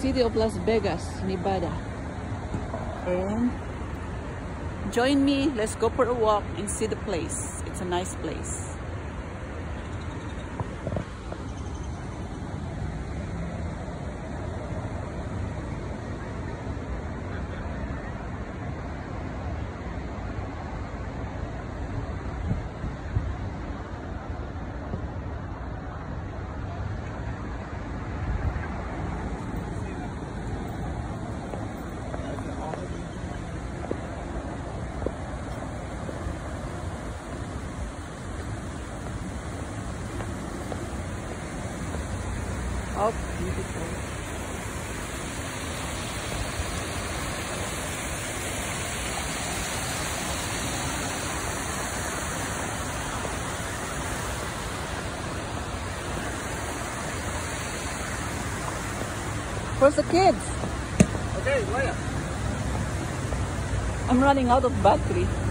city of Las Vegas, Nevada. And join me, let's go for a walk and see the place. It's a nice place. Oh, beautiful. Where's the kids? Okay, where? I'm running out of battery.